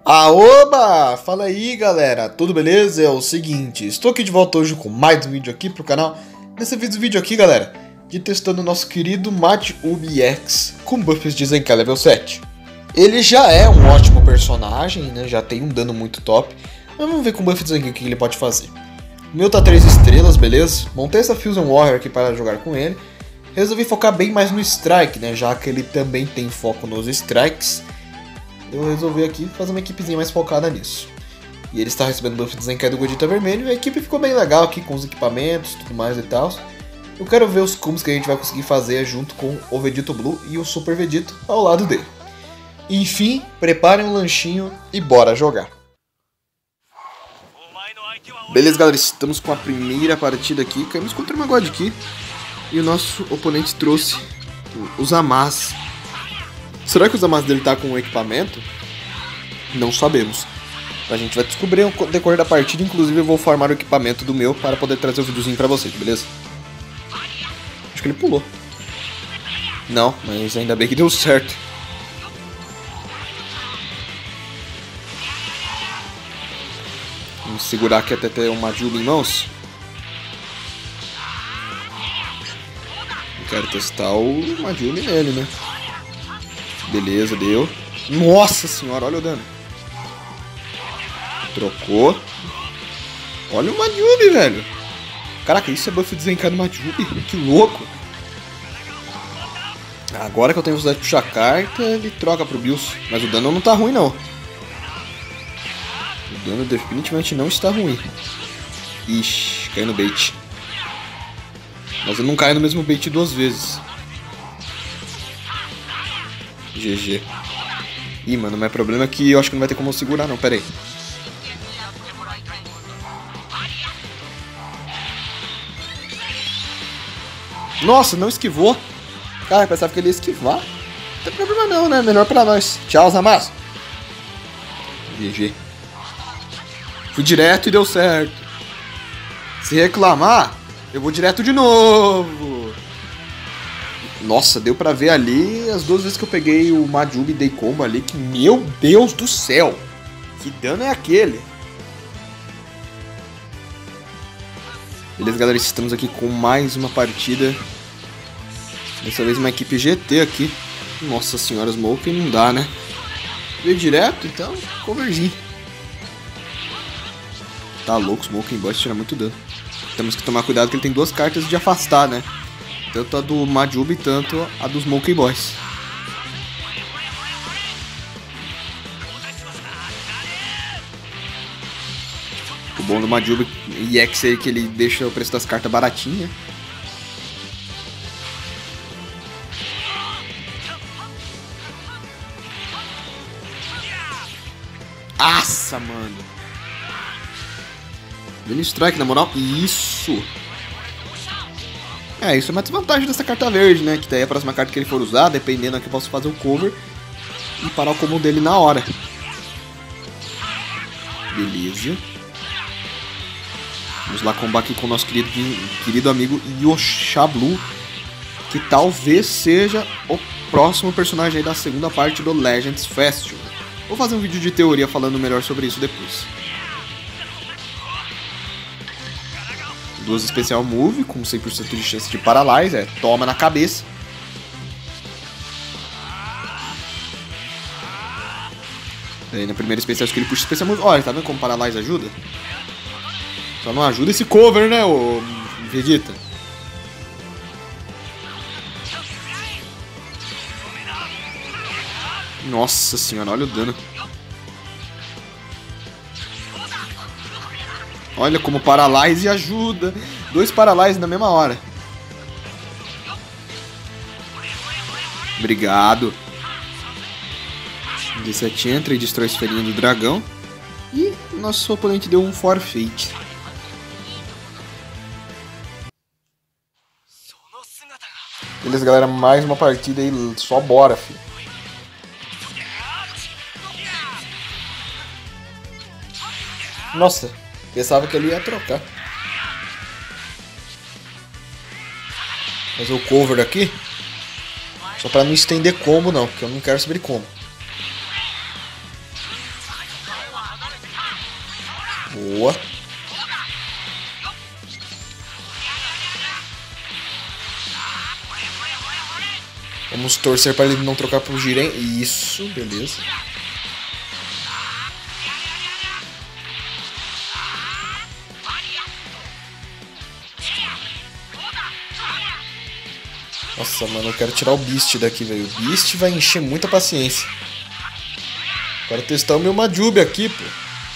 Aoba! Fala aí galera, tudo beleza? É o seguinte, estou aqui de volta hoje com mais um vídeo aqui pro canal. Nesse vídeo aqui galera, de testando o nosso querido Majub X com buffs de Zenkai level 7. Ele já é um ótimo personagem, né? Já tem um dano muito top. Mas vamos ver com o buff de Zenkai o que ele pode fazer. O meu tá 3 estrelas, beleza? Montei essa Fusion Warrior aqui para jogar com ele. Resolvi focar bem mais no Strike, né? Já que ele também tem foco nos Strikes. Eu resolvi aqui fazer uma equipezinha mais focada nisso. E ele está recebendo buff de Zenkai do Godita vermelho. E a equipe ficou bem legal aqui com os equipamentos e tudo mais e tal. Eu quero ver os combos que a gente vai conseguir fazer junto com o Vegito Blue e o Super Vegito ao lado dele. Enfim, preparem um lanchinho e bora jogar. Beleza galera, estamos com a primeira partida aqui. Caímos contra uma God aqui. E o nosso oponente trouxe os Amas. Será que o Zamas dele tá com o equipamento? Não sabemos. A gente vai descobrir no decorrer da partida. Inclusive eu vou formar o equipamento do meu para poder trazer o videozinho pra vocês, beleza? Acho que ele pulou. Não, mas ainda bem que deu certo. Vamos segurar aqui até ter uma Majub em mãos. Eu quero testar o Majub nele, né? Beleza, deu. Nossa senhora, olha o dano. Trocou. Olha o Majub, velho. Caraca, isso é buff de Zenkai do Majub. Que louco. Agora que eu tenho velocidade de puxar carta, ele troca pro Bills. Mas o dano não tá ruim, não. O dano definitivamente não está ruim. Ixi, caiu no bait. Mas eu não caio no mesmo bait duas vezes. GG. Ih, mano, mas o problema é que eu acho que não vai ter como eu segurar, não. Pera aí. Nossa, não esquivou. Cara, eu pensava que ele ia esquivar. Não tem problema não, né? Melhor pra nós. Tchau, Zamas. GG. Fui direto e deu certo. Se reclamar, eu vou direto de novo. Nossa, deu pra ver ali as duas vezes que eu peguei o Majub e dei combo ali, que meu Deus do céu, que dano é aquele? Beleza galera, estamos aqui com mais uma partida. Dessa vez uma equipe GT aqui. Nossa senhora, Smoke não dá, né? Veio direto, então coverzinho. Tá louco, Smoking Boy tira muito dano. Temos que tomar cuidado que ele tem duas cartas de afastar, né? Tanto a do Majub e tanto a dos Smokey Boys. O bom do Majub e X é que ele deixa o preço das cartas baratinho. Nossa, mano. Dando strike, na moral. Isso. É, isso é uma desvantagem dessa carta verde, né? Que daí a próxima carta que ele for usar, dependendo aqui, eu posso fazer o cover e parar o combo dele na hora. Beleza. Vamos lá combater aqui com o nosso querido amigo Yoshablu, que talvez seja o próximo personagem aí da segunda parte do Legends Festival. Vou fazer um vídeo de teoria falando melhor sobre isso depois. Duas Special Move com 100% de chance de Paralyze, toma na cabeça. Aí na primeira Special acho que ele puxa Special Move. Olha, tá vendo como Paralyze ajuda? Só não ajuda esse cover, né, ô Vegeta? Nossa senhora, olha o dano. Olha como Paralyze ajuda. 2 Paralyze na mesma hora. Obrigado. 17 entra e destrói a esferinha do dragão. E nosso oponente deu um forfeit. Beleza, galera. Mais uma partida aí. Só bora, filho. Nossa. Pensava que ele ia trocar. Fazer o cover aqui. Só pra não estender combo não, porque eu não quero subir combo. Boa. Vamos torcer para ele não trocar pro Jiren. Isso, beleza. Nossa, mano, eu quero tirar o Beast daqui, velho. O Beast vai encher muita paciência. Quero testar o meu Majube aqui, pô.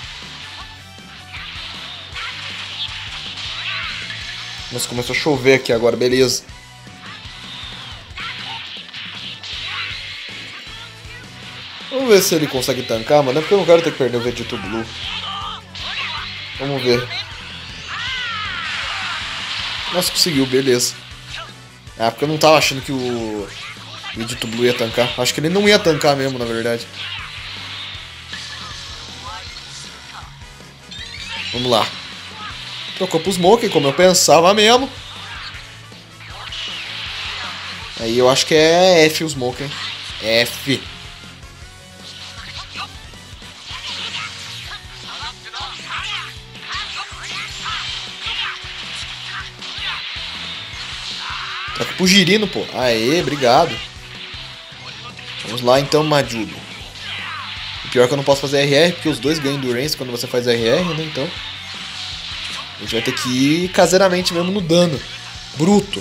Nossa, começou a chover aqui agora, beleza. Vamos ver se ele consegue tancar, mano. É porque eu não quero ter que perder o Vegito Blue. Vamos ver. Nossa, conseguiu, beleza. Ah, porque eu não tava achando que o Vegito Blue ia tancar. Acho que ele não ia tancar mesmo, na verdade. Vamos lá. Trocou pro Smoke, como eu pensava mesmo. Aí eu acho que é F o Smoke, hein? F. Troca pro Girino, pô. Aê, obrigado. Vamos lá então, Majube. O pior é que eu não posso fazer RR, porque os dois ganham Endurance quando você faz RR, né? Então a gente vai ter que ir caseiramente mesmo no dano. Bruto.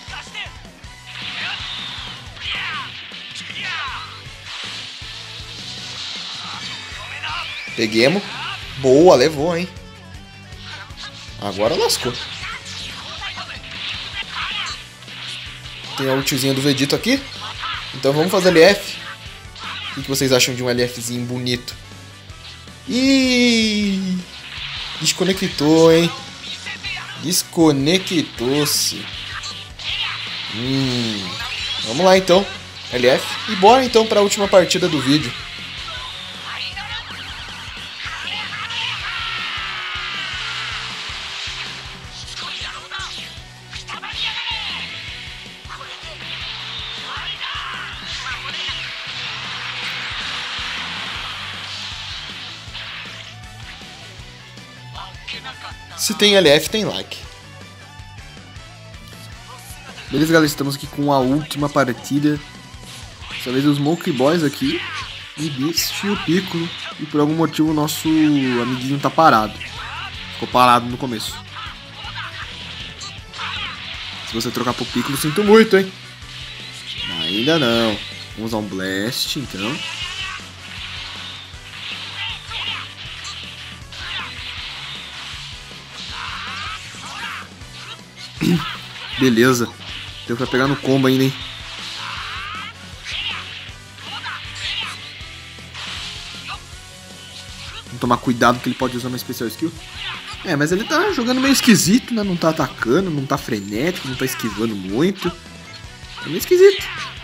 Peguemos. Boa, levou, hein? Agora lascou. Tem a ultizinha do Vegito aqui. Então vamos fazer LF. O que vocês acham de um LFzinho bonito? Ih! Desconectou, hein? Desconectou-se. Vamos lá então. LF. E bora então para a última partida do vídeo. Se tem LF, tem like. Beleza, galera, estamos aqui com a última partida. Dessa vez os Smoke Boys aqui, e Beast e o Piccolo. E por algum motivo o nosso amiguinho tá parado. Ficou parado no começo. Se você trocar pro Piccolo, sinto muito, hein? Ainda não. Vamos usar um Blast, então. Beleza. Deu pra pegar no combo ainda, hein? Vamos tomar cuidado que ele pode usar uma especial skill. É, mas ele tá jogando meio esquisito, né? Não tá atacando, não tá frenético, não tá esquivando muito. É meio esquisito.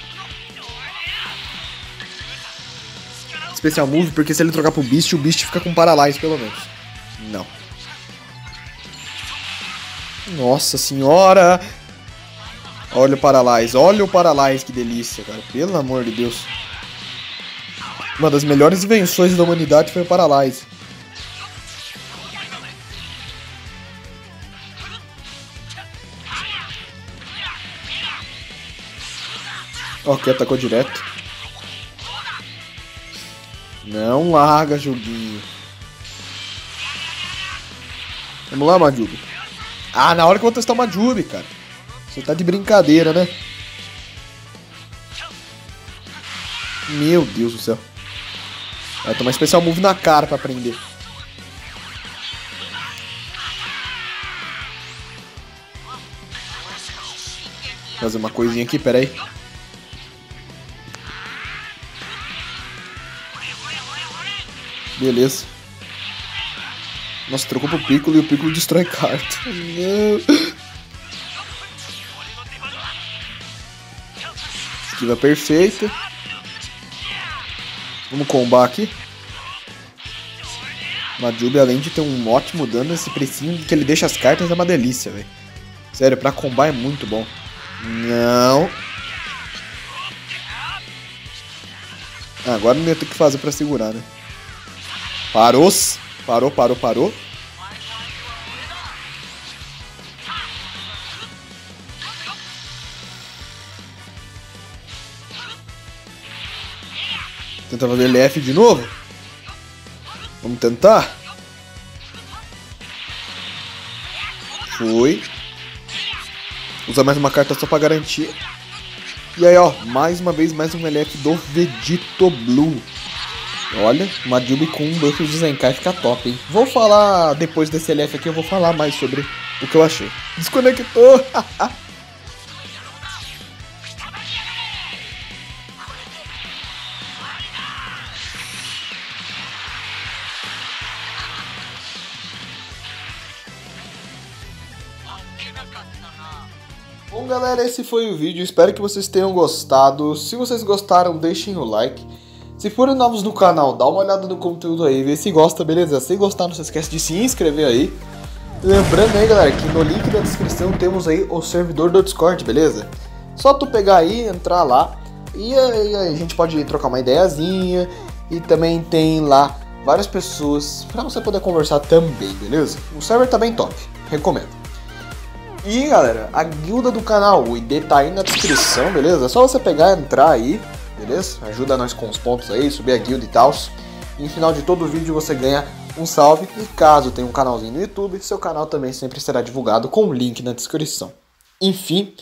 Especial move, porque se ele trocar pro Beast, o Beast fica com Paralyze, pelo menos. Não. Nossa senhora! Olha o Paralyze, que delícia, cara. Pelo amor de Deus. Uma das melhores invenções da humanidade foi o Paralyze. Ok, atacou direto. Não larga, joguinho. Vamos lá, Majube. Ah, na hora que eu vou testar o Majube, cara. Você tá de brincadeira, né? Meu Deus do céu. Vai tomar especial move na cara pra aprender. Fazer uma coisinha aqui, pera aí. Beleza. Nossa, trocou pro Piccolo e o Piccolo destrói carta. Não. Esquiva perfeita. Vamos combar aqui. Majube, além de ter um ótimo dano, esse precinho que ele deixa as cartas é uma delícia, velho. Sério, pra combar é muito bom. Não. Agora não ia ter o que fazer pra segurar, né? Parou. Tentar fazer LF de novo. Vamos tentar. Foi. Usar mais uma carta só pra garantir. E aí, ó, mais uma vez, mais um LF do Vegito Blue. Olha, uma Jubi com um buff de Zenkai fica top, hein? Vou falar, depois desse LF aqui, eu vou falar mais sobre o que eu achei. Desconectou! Bom, galera, esse foi o vídeo, espero que vocês tenham gostado. Se vocês gostaram, deixem o like. Se forem novos no canal, dá uma olhada no conteúdo aí, vê se gosta, beleza? Se gostar, não se esquece de se inscrever aí. Lembrando aí, galera, que no link da descrição temos aí o servidor do Discord, beleza? Só tu pegar aí, entrar lá e aí a gente pode trocar uma ideiazinha. E também tem lá várias pessoas pra você poder conversar também, beleza? O server tá bem top, recomendo. E galera, a guilda do canal, o ID tá aí na descrição, beleza? É só você pegar e entrar aí, beleza? Ajuda nós com os pontos aí, subir a guilda e tal. E no final de todo vídeo você ganha um salve. E caso tenha um canalzinho no YouTube, seu canal também sempre será divulgado com o link na descrição. Enfim,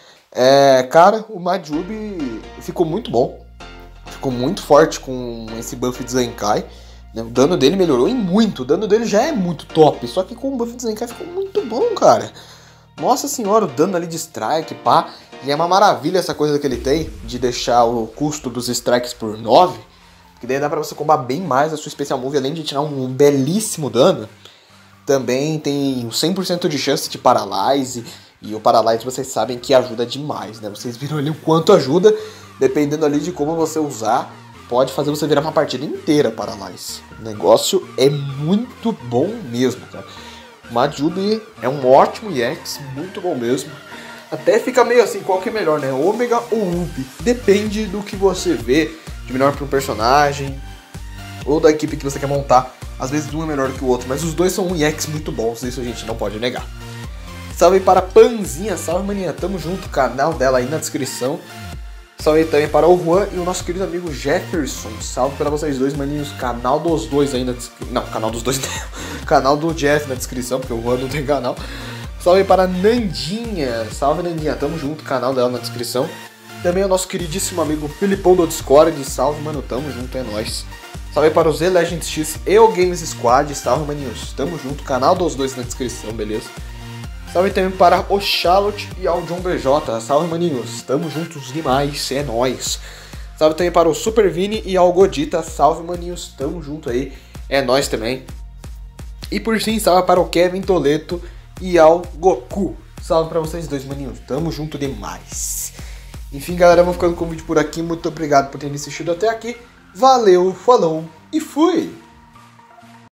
cara, o Majubi ficou muito bom. Ficou muito forte com esse buff de Zenkai. O dano dele melhorou e muito. O dano dele já é muito top. Só que com o buff de Zenkai ficou muito bom, cara. Nossa senhora, o dano ali de strike, pá. E é uma maravilha essa coisa que ele tem de deixar o custo dos strikes por 9. Que daí dá pra você combar bem mais a sua Special Move, além de tirar um belíssimo dano. Também tem 100% de chance de Paralyze. E o Paralyze vocês sabem que ajuda demais, né? Vocês viram ali o quanto ajuda. Dependendo ali de como você usar, pode fazer você virar uma partida inteira Paralyze. O negócio é muito bom mesmo, cara. Majubi é um ótimo EX, muito bom mesmo. Até fica meio assim, qual que é melhor, né? Ômega ou Ubi. Depende do que você vê de melhor para um personagem ou da equipe que você quer montar. Às vezes um é melhor que o outro, mas os dois são EX muito bons, isso a gente não pode negar. Salve para Panzinha, salve maninha, tamo junto, canal dela aí na descrição. Salve também para o Juan e o nosso querido amigo Jefferson. Salve para vocês dois, maninhos. Canal dos dois ainda. Não, canal dos dois não. Canal do Jeff na descrição, porque o Juan não tem canal. Salve para Nandinha. Salve, Nandinha. Tamo junto. Canal dela na descrição. Também o nosso queridíssimo amigo Filipão do Discord. Salve, mano. Tamo junto. É nóis. Salve para o Z Legends X e o Games Squad. Salve, maninhos. Tamo junto. Canal dos dois na descrição, beleza? Salve também para o Charlotte e ao John BJ. Salve, maninhos. Tamo juntos demais. É nóis. Salve também para o Super Vini e ao Godita. Salve, maninhos. Tamo junto aí. É nóis também. E por fim, salve para o Kevin Toleto e ao Goku. Salve para vocês dois, maninhos. Tamo junto demais. Enfim, galera, vou ficando com o vídeo por aqui. Muito obrigado por terem assistido até aqui. Valeu, falou e fui!